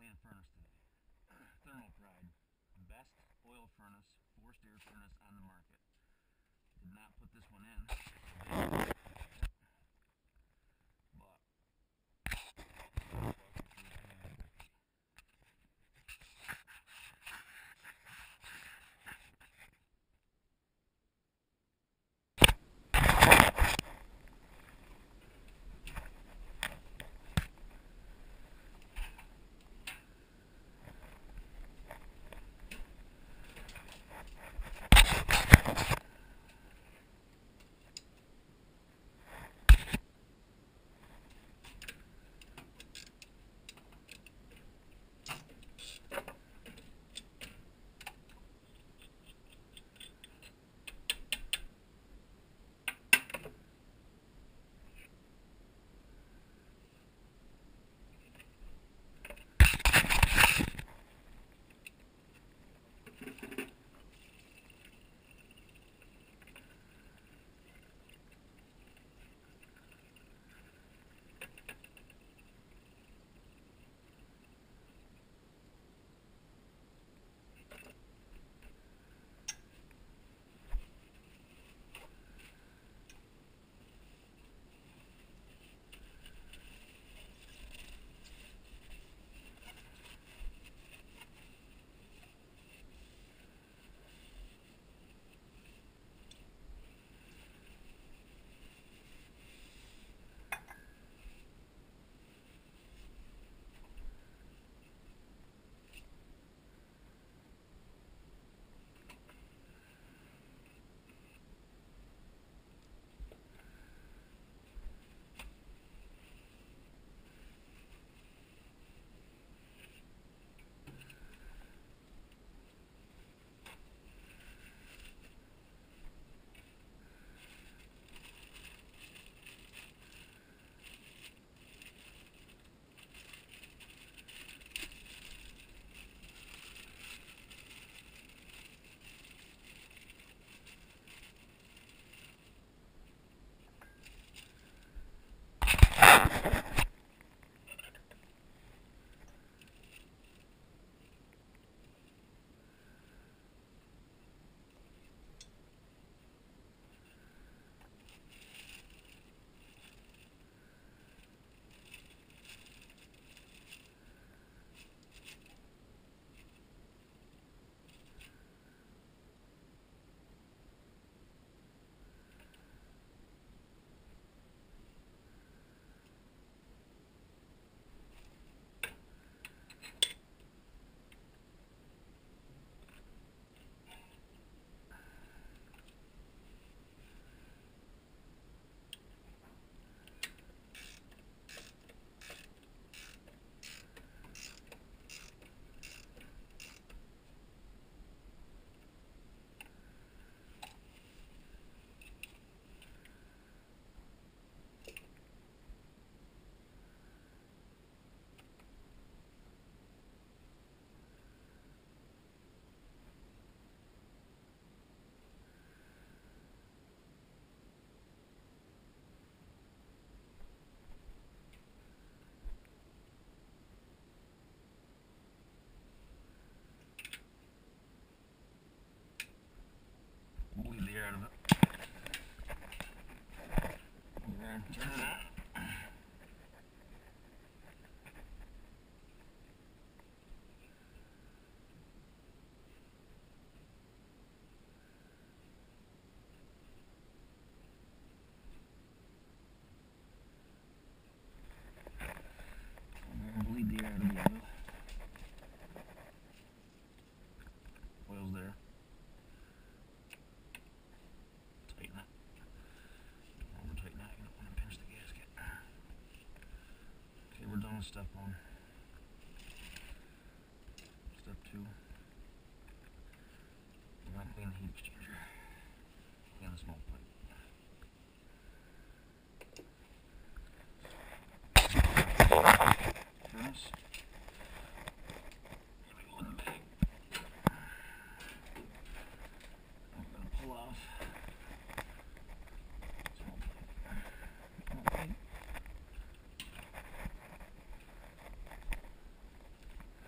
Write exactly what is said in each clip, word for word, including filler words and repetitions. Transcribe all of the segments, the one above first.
weigh-in furnace today. Thermopride, best oil furnace, forced air furnace on the market. Did not put this one in, but bleed the air out of it. There, turn it on. Bleed the air out of the oil. Oil's there. Tighten it. Don't over tighten that, you don't want to pinch the gasket. Okay, we're done with step one. Step two. We're going to clean the heat exchanger. Clean the smoke pipe. Furnace. Here we go in the bag. I'm going to pull off smoke pipe. Smoke pipe.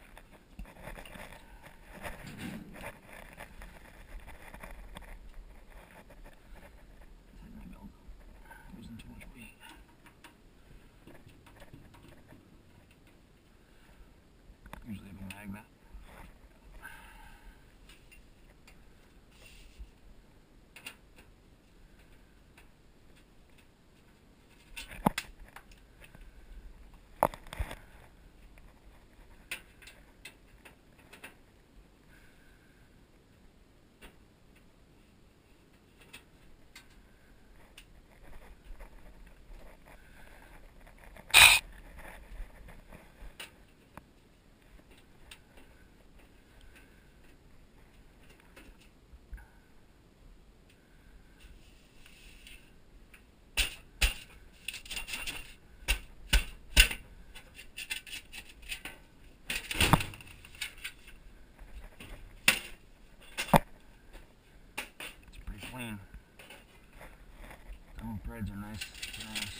sides are nice, nice.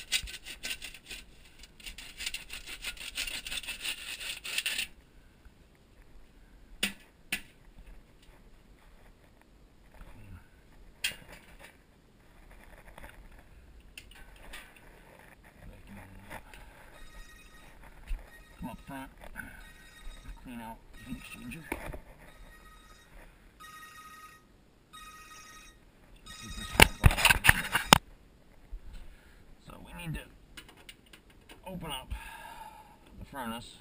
Come up front, clean out the heat exchanger. Keep this one off. So we need to open up the furnace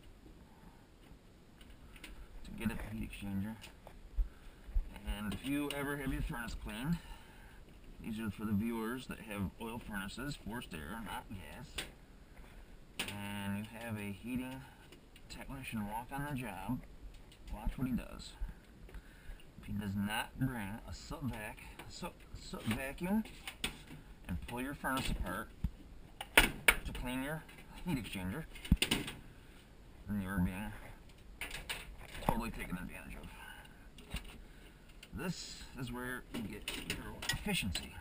to get at the heat exchanger. And if you ever have your furnace cleaned, these are for the viewers that have oil furnaces, forced air, not gas. And you have a heating technician walk on the job, watch what he does. If he does not bring a soot vac, soot, soot vacuum and pull your furnace apart to clean your heat exchanger, then you're being totally taken advantage of. This is where you get your efficiency.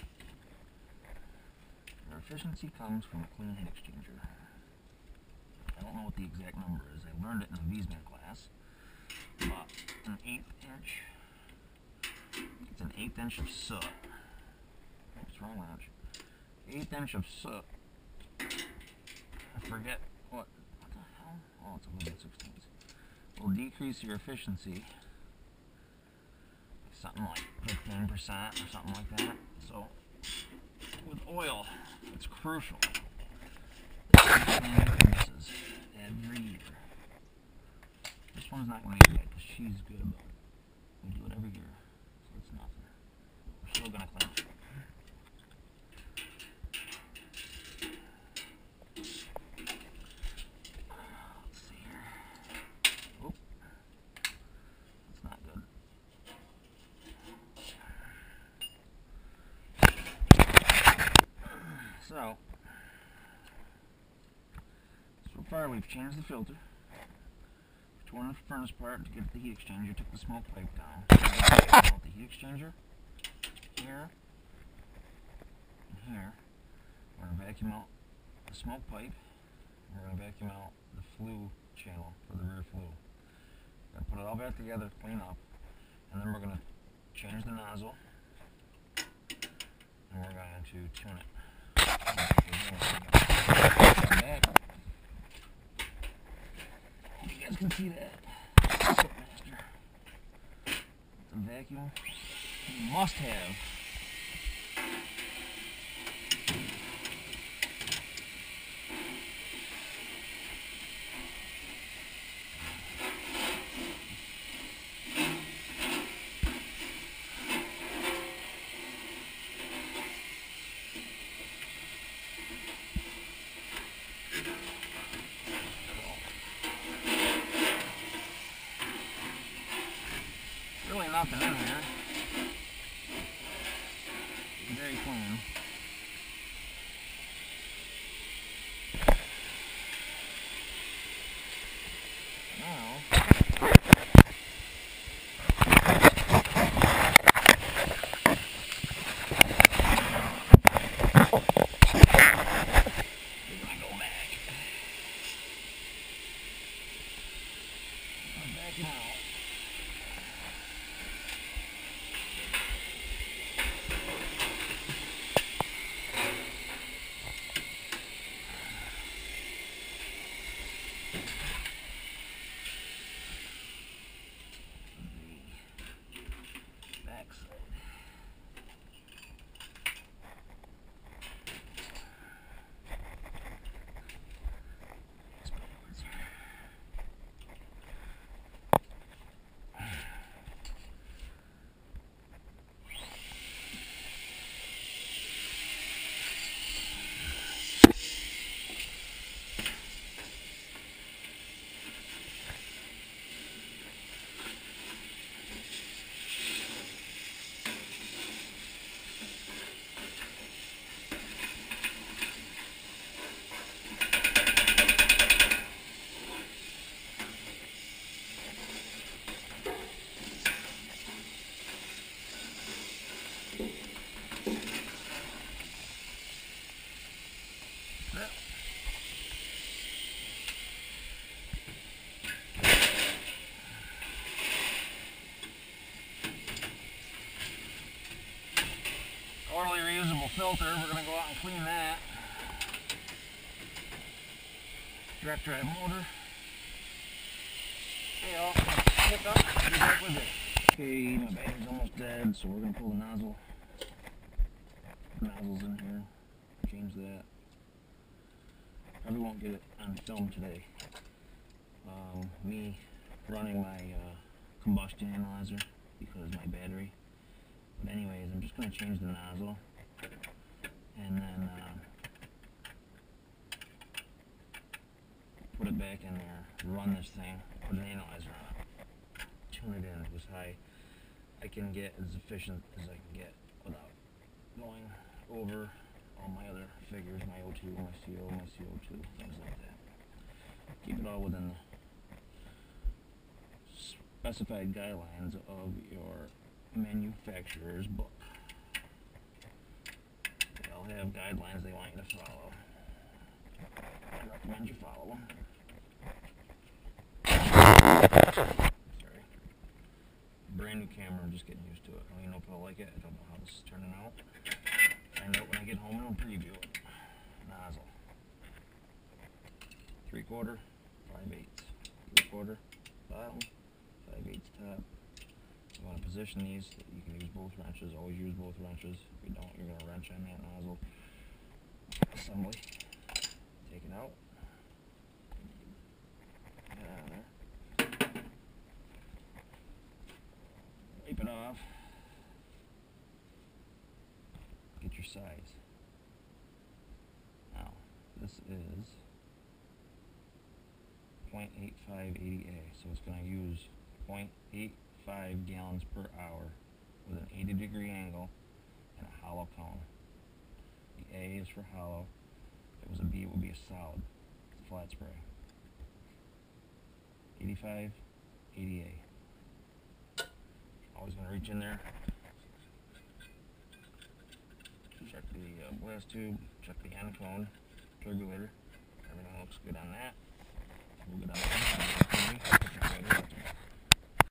Your efficiency comes from a clean heat exchanger. I don't know what the exact number is. I learned it in a Wiesmann class. About an eighth inch. It's an eighth inch of soot. What's wrong with it? Eighth inch of soot. I forget what. What the hell? Oh, it's eleven sixteenths. Will decrease your efficiency something like fifteen percent or something like that. So with oil, it's crucial that you increases every year. This one's not going to get it because she's good about it. We do it every year, so it's nothing. We're still going to clean it. Let's see here. Oop. That's not good. So, so far we've changed the filter, torn the furnace apart to get the heat exchanger, took the smoke pipe down, the heat exchanger, here, and here. We're going to vacuum out the smoke pipe, and we're going to vacuum out the flue channel for the rear flue. We're going to put it all back together, clean up, and then we're going to change the nozzle, and we're going to tune it. You guys can see that. Soapmaster. It's a vacuum. You must have. Really nothing in here. Very clean. Now, we're gonna go back. I'm backing out. filter. We're going to go out and clean that. Direct drive motor. Hey y'all, pick up, be back with it. Okay, my battery's almost dead, so we're going to pull the nozzle. Nozzle's in here. Change that. Probably won't get it on film today. Um, me running my uh, combustion analyzer because my battery. But anyways, I'm just going to change the nozzle and then uh, put it back in there, run this thing, put an analyzer on it, tune it in to as high I can get, as efficient as I can get without going over all my other figures, my O two, my C O, my C O two, things like that. Keep it all within the specified guidelines of your manufacturer's book. They all have guidelines they want you to follow. I recommend you follow them. Sorry. Brand new camera, I'm just getting used to it. I don't even know if I'll like it. I don't know how this is turning out. Find out when I get home and I'll preview it. Nozzle. Three quarter, five eighths. Three quarter, bottom, five eighths top. You want to position these, you can use both wrenches. Always use both wrenches. If you don't, you're going to wrench on that nozzle. Assembly. Take it out. Get it out of there. Wipe it off. Get your size. Now, this is point eight five eighty A, so it's going to use point eight five gallons per hour with an eighty degree angle and a hollow cone. The A is for hollow. If it was a B, it would be a solid. It's a flat spray. eighty-five, eighty A. Always going to reach in there. Check the uh, blast tube, check the end cone, regulator. Everything looks good on that.